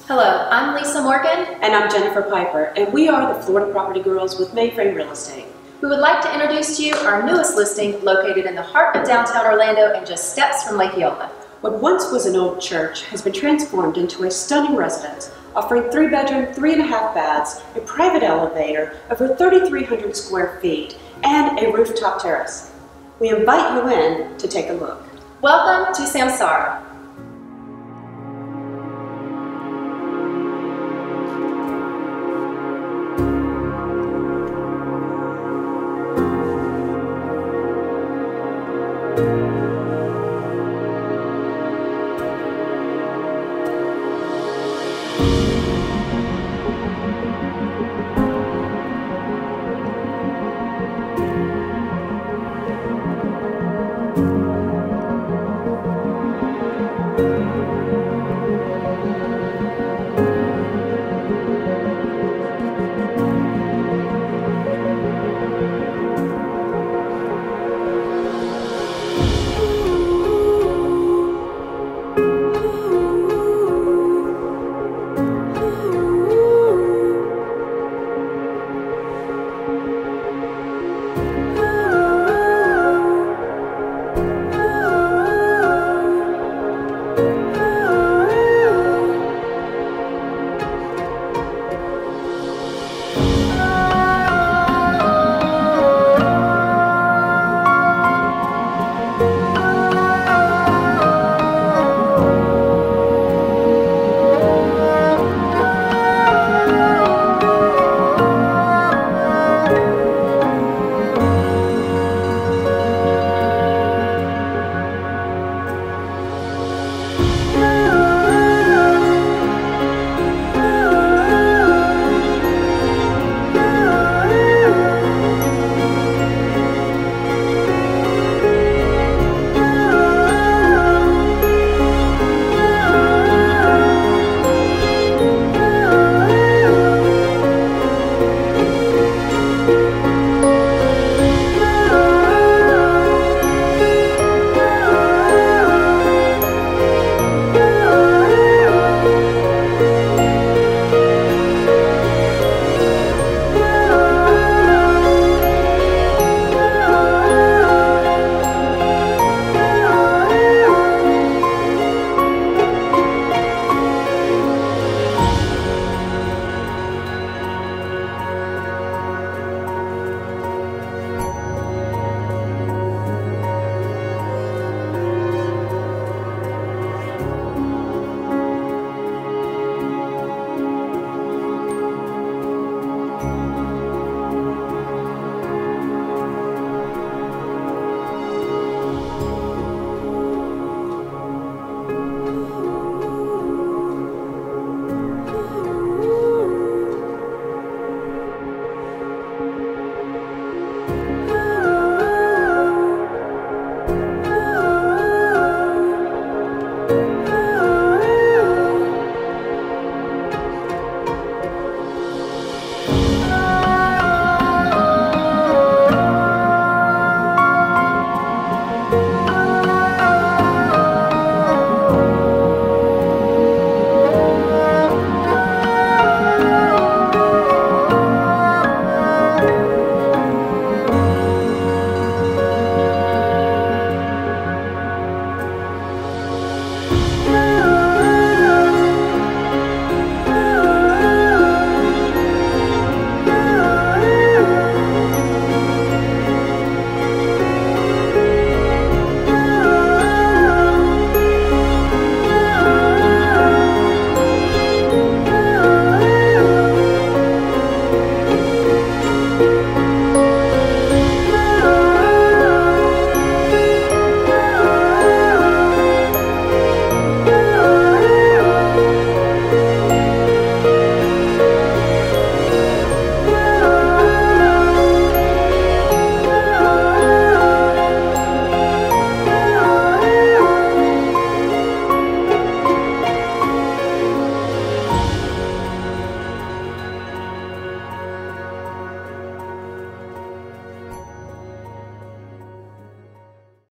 Hello, I'm Lisa Morgan. And I'm Jennifer Piper, and we are the Florida Property Girls with Mainframe Real Estate. We would like to introduce to you our newest listing located in the heart of downtown Orlando and just steps from Lake Eola. What once was an old church has been transformed into a stunning residence, offering 3-bedroom, 3.5 baths, a private elevator, over 3,300 square feet, and a rooftop terrace. We invite you in to take a look. Welcome to Samsara.